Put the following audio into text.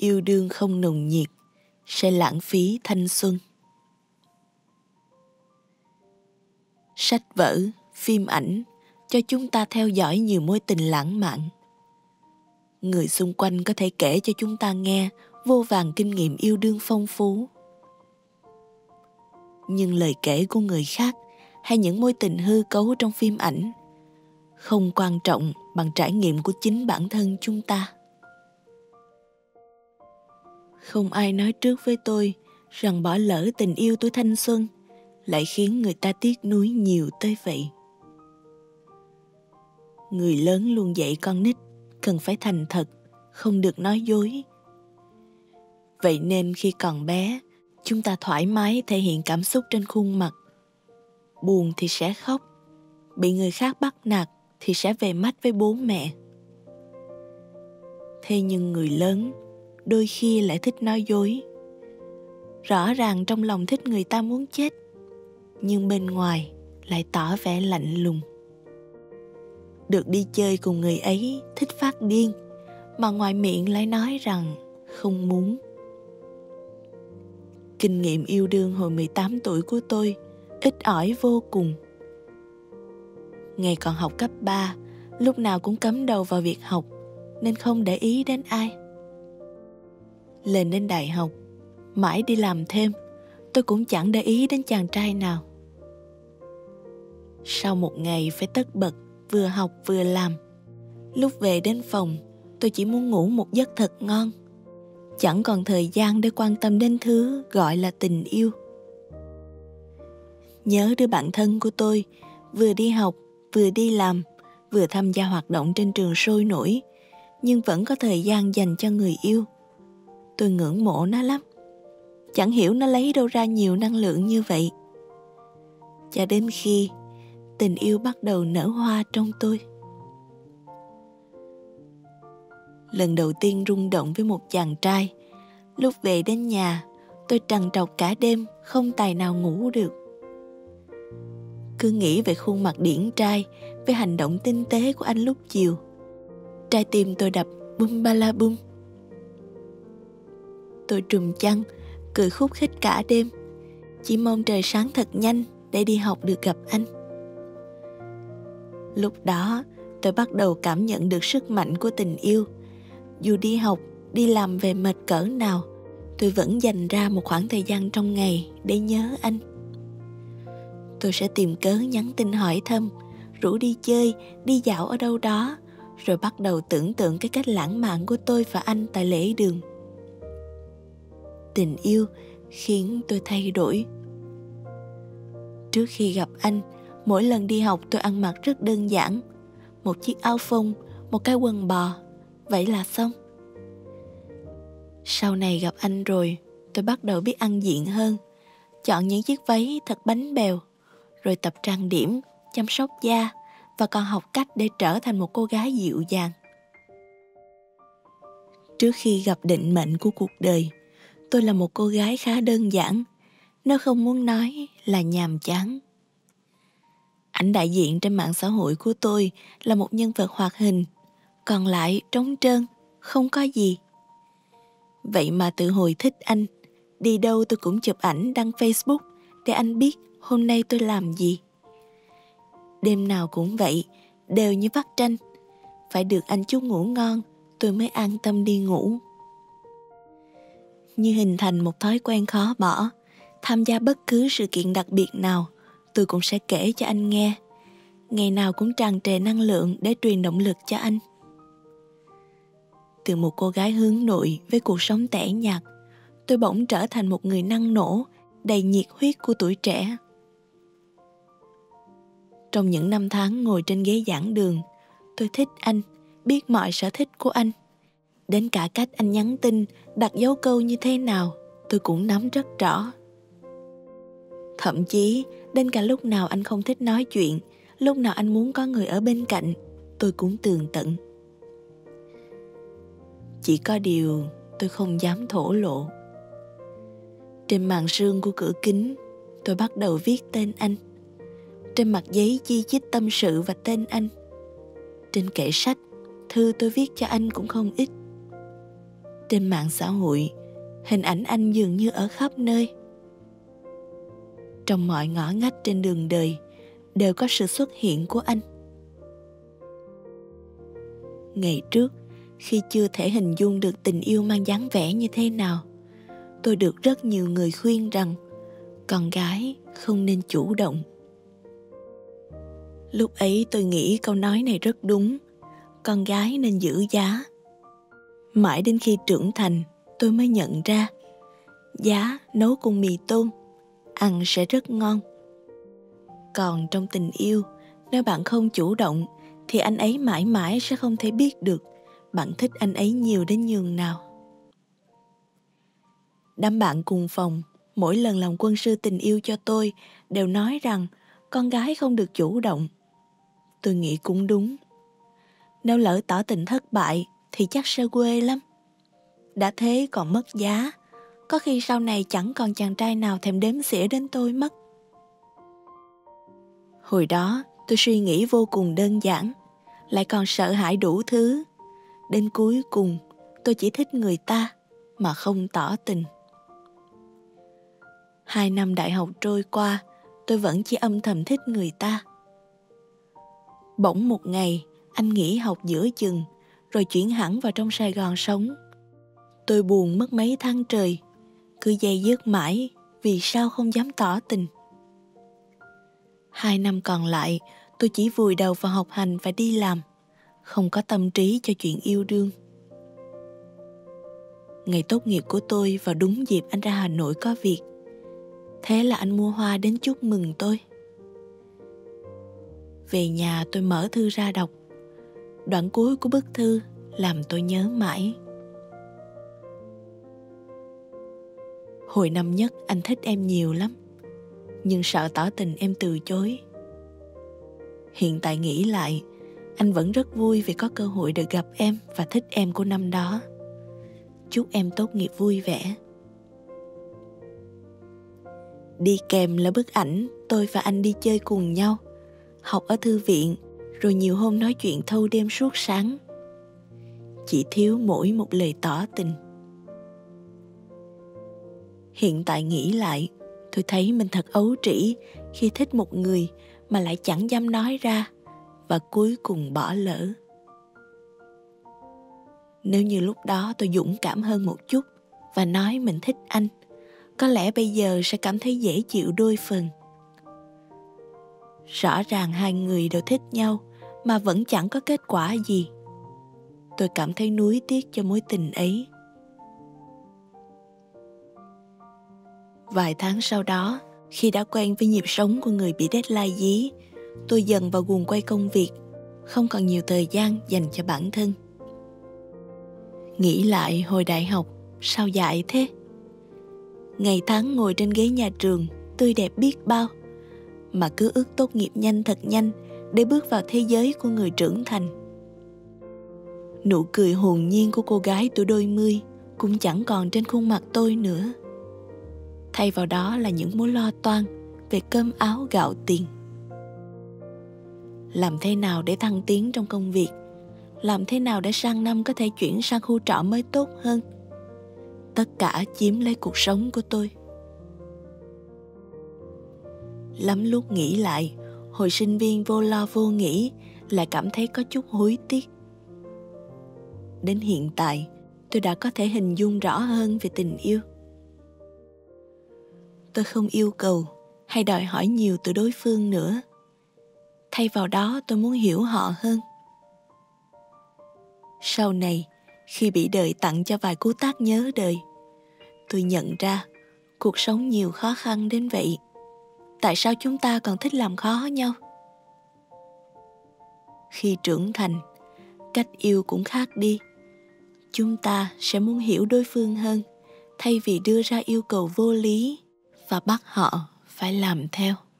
Yêu đương không nồng nhiệt sẽ lãng phí thanh xuân. Sách vở, phim ảnh cho chúng ta theo dõi nhiều mối tình lãng mạn. Người xung quanh có thể kể cho chúng ta nghe vô vàn kinh nghiệm yêu đương phong phú. Nhưng lời kể của người khác hay những mối tình hư cấu trong phim ảnh không quan trọng bằng trải nghiệm của chính bản thân chúng ta. Không ai nói trước với tôi rằng bỏ lỡ tình yêu tuổi thanh xuân lại khiến người ta tiếc nuối nhiều tới vậy. Người lớn luôn dạy con nít cần phải thành thật, không được nói dối. Vậy nên khi còn bé, chúng ta thoải mái thể hiện cảm xúc trên khuôn mặt. Buồn thì sẽ khóc, bị người khác bắt nạt thì sẽ về mách với bố mẹ. Thế nhưng người lớn đôi khi lại thích nói dối. Rõ ràng trong lòng thích người ta muốn chết, nhưng bên ngoài lại tỏ vẻ lạnh lùng. Được đi chơi cùng người ấy thích phát điên, mà ngoài miệng lại nói rằng không muốn. Kinh nghiệm yêu đương hồi 18 tuổi của tôi ít ỏi vô cùng. Ngày còn học cấp 3, lúc nào cũng cắm đầu vào việc học nên không để ý đến ai. Lên đến đại học, mãi đi làm thêm, tôi cũng chẳng để ý đến chàng trai nào. Sau một ngày phải tất bật vừa học vừa làm, lúc về đến phòng tôi chỉ muốn ngủ một giấc thật ngon, chẳng còn thời gian để quan tâm đến thứ gọi là tình yêu. Nhớ đứa bạn thân của tôi vừa đi học, vừa đi làm, vừa tham gia hoạt động trên trường sôi nổi, nhưng vẫn có thời gian dành cho người yêu. Tôi ngưỡng mộ nó lắm. Chẳng hiểu nó lấy đâu ra nhiều năng lượng như vậy. Cho đến khi tình yêu bắt đầu nở hoa trong tôi. Lần đầu tiên rung động với một chàng trai, lúc về đến nhà, tôi trằn trọc cả đêm, không tài nào ngủ được. Cứ nghĩ về khuôn mặt điển trai, với hành động tinh tế của anh lúc chiều. Trái tim tôi đập bum ba la bum. Tôi trùm chăn, cười khúc khích cả đêm, chỉ mong trời sáng thật nhanh để đi học được gặp anh. Lúc đó, tôi bắt đầu cảm nhận được sức mạnh của tình yêu. Dù đi học, đi làm về mệt cỡ nào, tôi vẫn dành ra một khoảng thời gian trong ngày để nhớ anh. Tôi sẽ tìm cớ nhắn tin hỏi thăm, rủ đi chơi, đi dạo ở đâu đó, rồi bắt đầu tưởng tượng cái cách lãng mạn của tôi và anh tại lễ đường. Tình yêu khiến tôi thay đổi. Trước khi gặp anh, mỗi lần đi học tôi ăn mặc rất đơn giản. Một chiếc áo phông, một cái quần bò, vậy là xong. Sau này gặp anh rồi, tôi bắt đầu biết ăn diện hơn. Chọn những chiếc váy thật bánh bèo, rồi tập trang điểm, chăm sóc da, và còn học cách để trở thành một cô gái dịu dàng. Trước khi gặp định mệnh của cuộc đời, tôi là một cô gái khá đơn giản, nếu không muốn nói là nhàm chán. Ảnh đại diện trên mạng xã hội của tôi là một nhân vật hoạt hình, còn lại trống trơn, không có gì. Vậy mà từ hồi thích anh, đi đâu tôi cũng chụp ảnh đăng Facebook để anh biết hôm nay tôi làm gì. Đêm nào cũng vậy, đều như vắt tranh. Phải được anh chúc ngủ ngon, tôi mới an tâm đi ngủ. Như hình thành một thói quen khó bỏ, tham gia bất cứ sự kiện đặc biệt nào, tôi cũng sẽ kể cho anh nghe. Ngày nào cũng tràn trề năng lượng để truyền động lực cho anh. Từ một cô gái hướng nội với cuộc sống tẻ nhạt, tôi bỗng trở thành một người năng nổ, đầy nhiệt huyết của tuổi trẻ. Trong những năm tháng ngồi trên ghế giảng đường, tôi thích anh, biết mọi sở thích của anh. Đến cả cách anh nhắn tin, đặt dấu câu như thế nào, tôi cũng nắm rất rõ. Thậm chí, đến cả lúc nào anh không thích nói chuyện, lúc nào anh muốn có người ở bên cạnh, tôi cũng tường tận. Chỉ có điều tôi không dám thổ lộ. Trên màn sương của cửa kính, tôi bắt đầu viết tên anh. Trên mặt giấy chi chít tâm sự và tên anh. Trên kệ sách, thư tôi viết cho anh cũng không ít. Trên mạng xã hội, hình ảnh anh dường như ở khắp nơi. Trong mọi ngõ ngách trên đường đời đều có sự xuất hiện của anh. Ngày trước, khi chưa thể hình dung được tình yêu mang dáng vẻ như thế nào, tôi được rất nhiều người khuyên rằng con gái không nên chủ động. Lúc ấy tôi nghĩ câu nói này rất đúng, con gái nên giữ giá. Mãi đến khi trưởng thành, tôi mới nhận ra giá nấu cùng mì tôm, ăn sẽ rất ngon. Còn trong tình yêu, nếu bạn không chủ động thì anh ấy mãi mãi sẽ không thể biết được bạn thích anh ấy nhiều đến nhường nào. Đám bạn cùng phòng, mỗi lần làm quân sư tình yêu cho tôi đều nói rằng con gái không được chủ động. Tôi nghĩ cũng đúng. Nếu lỡ tỏ tình thất bại thì chắc sẽ quê lắm. Đã thế còn mất giá, có khi sau này chẳng còn chàng trai nào thèm đếm xỉa đến tôi mất. Hồi đó tôi suy nghĩ vô cùng đơn giản, lại còn sợ hãi đủ thứ. Đến cuối cùng tôi chỉ thích người ta mà không tỏ tình. 2 năm đại học trôi qua, tôi vẫn chỉ âm thầm thích người ta. Bỗng một ngày, anh nghỉ học giữa chừng, rồi chuyển hẳn vào trong Sài Gòn sống. Tôi buồn mất mấy tháng trời, cứ day dứt mãi, vì sao không dám tỏ tình. 2 năm còn lại, tôi chỉ vùi đầu vào học hành và đi làm, không có tâm trí cho chuyện yêu đương. Ngày tốt nghiệp của tôi vào đúng dịp anh ra Hà Nội có việc. Thế là anh mua hoa đến chúc mừng tôi. Về nhà tôi mở thư ra đọc. Đoạn cuối của bức thư làm tôi nhớ mãi. Hồi năm nhất anh thích em nhiều lắm, nhưng sợ tỏ tình em từ chối. Hiện tại nghĩ lại, anh vẫn rất vui vì có cơ hội được gặp em và thích em của năm đó. Chúc em tốt nghiệp vui vẻ. Đi kèm là bức ảnh tôi và anh đi chơi cùng nhau, học ở thư viện, rồi nhiều hôm nói chuyện thâu đêm suốt sáng. Chỉ thiếu mỗi một lời tỏ tình. Hiện tại nghĩ lại, tôi thấy mình thật ấu trĩ khi thích một người mà lại chẳng dám nói ra và cuối cùng bỏ lỡ. Nếu như lúc đó tôi dũng cảm hơn một chút và nói mình thích anh, có lẽ bây giờ sẽ cảm thấy dễ chịu đôi phần. Rõ ràng hai người đều thích nhau mà vẫn chẳng có kết quả gì. Tôi cảm thấy nuối tiếc cho mối tình ấy. Vài tháng sau đó, khi đã quen với nhịp sống của người bị deadline dí, tôi dần vào guồng quay công việc, không còn nhiều thời gian dành cho bản thân. Nghĩ lại hồi đại học, sao dại thế? Ngày tháng ngồi trên ghế nhà trường, tươi đẹp biết bao, mà cứ ước tốt nghiệp nhanh thật nhanh để bước vào thế giới của người trưởng thành. Nụ cười hồn nhiên của cô gái tuổi đôi mươi cũng chẳng còn trên khuôn mặt tôi nữa. Thay vào đó là những mối lo toan về cơm áo gạo tiền. Làm thế nào để thăng tiến trong công việc? Làm thế nào để sang năm có thể chuyển sang khu trọ mới tốt hơn? Tất cả chiếm lấy cuộc sống của tôi. Lắm lúc nghĩ lại, hồi sinh viên vô lo vô nghĩ, lại cảm thấy có chút hối tiếc. Đến hiện tại, tôi đã có thể hình dung rõ hơn về tình yêu. Tôi không yêu cầu hay đòi hỏi nhiều từ đối phương nữa. Thay vào đó tôi muốn hiểu họ hơn. Sau này, khi bị đời tặng cho vài cú tát nhớ đời, tôi nhận ra cuộc sống nhiều khó khăn đến vậy. Tại sao chúng ta còn thích làm khó nhau? Khi trưởng thành, cách yêu cũng khác đi. Chúng ta sẽ muốn hiểu đối phương hơn, thay vì đưa ra yêu cầu vô lý và bắt họ phải làm theo.